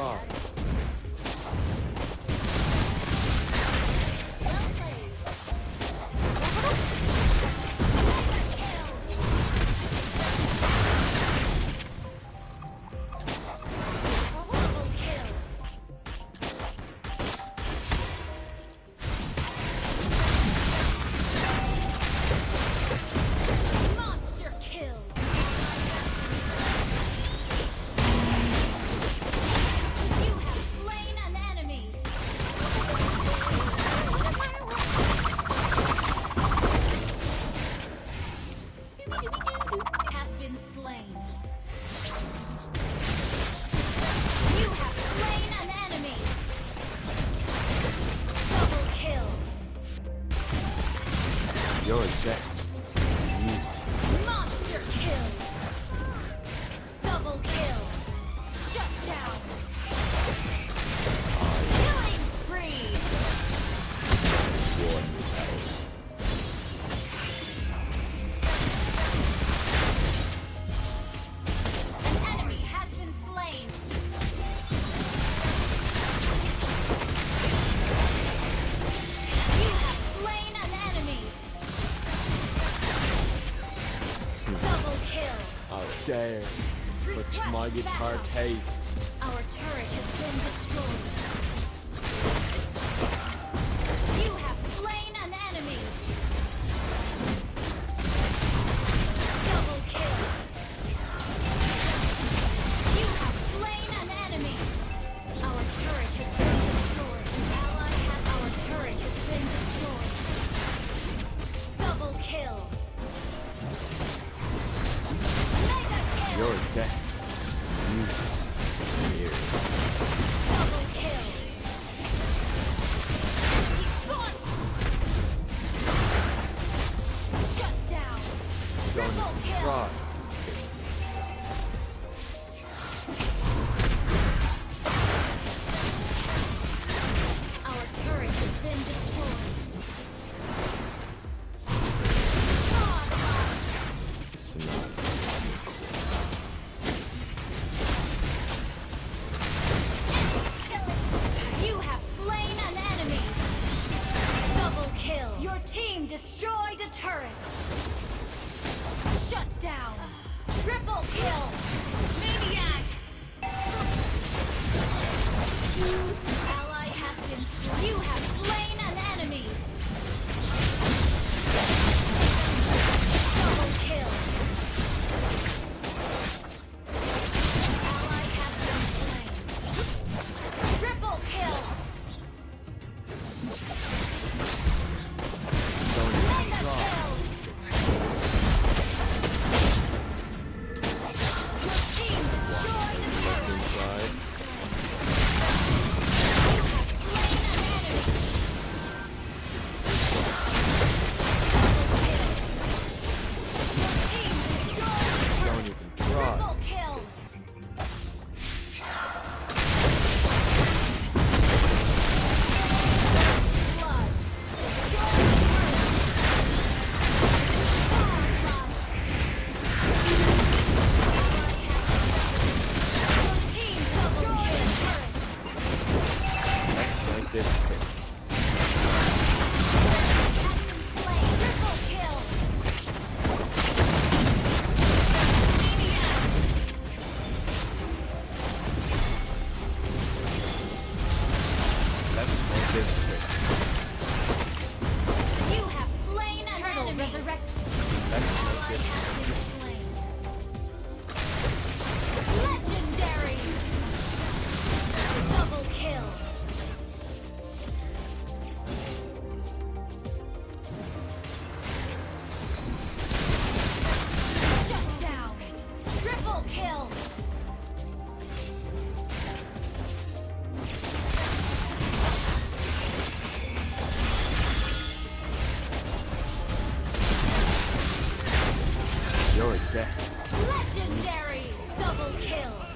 try. You're dead. Monster kill. Double kill. Shut down. Killing spree. One battle. An enemy has been slain. You have slain an enemy. Double kill. How dare. But my guitar case. Our turret has been destroyed. You have slain an enemy. Double kill. You have slain an enemy. Our turret has been destroyed. Ally has our turret has been destroyed. Double kill. Mega kill. You're dead. Here. Double kill. He's gone. Shut down. Triple kill. Try. Our turret has been destroyed. It's not. You have slain an enemy. Double kill. Your team destroyed a turret. Shut down. Triple kill. Maniac. Ally has been slain. You have slain an enemy. Double kill. Ally has been slain. Triple kill. Don't Mega try. kill. Your team destroyed the turret. Inside. Don't even try. Triple kill. Blood. Your team destroyed a turret. Let's make this quick. Slain. Triple kill. Maniac. Let's make this quick. You have slain an enemy. Resurrect. Let's make Ally this has been slain. Legendary. Double kill. Shut down. Triple kill. You're dead. Legendary. Double kill.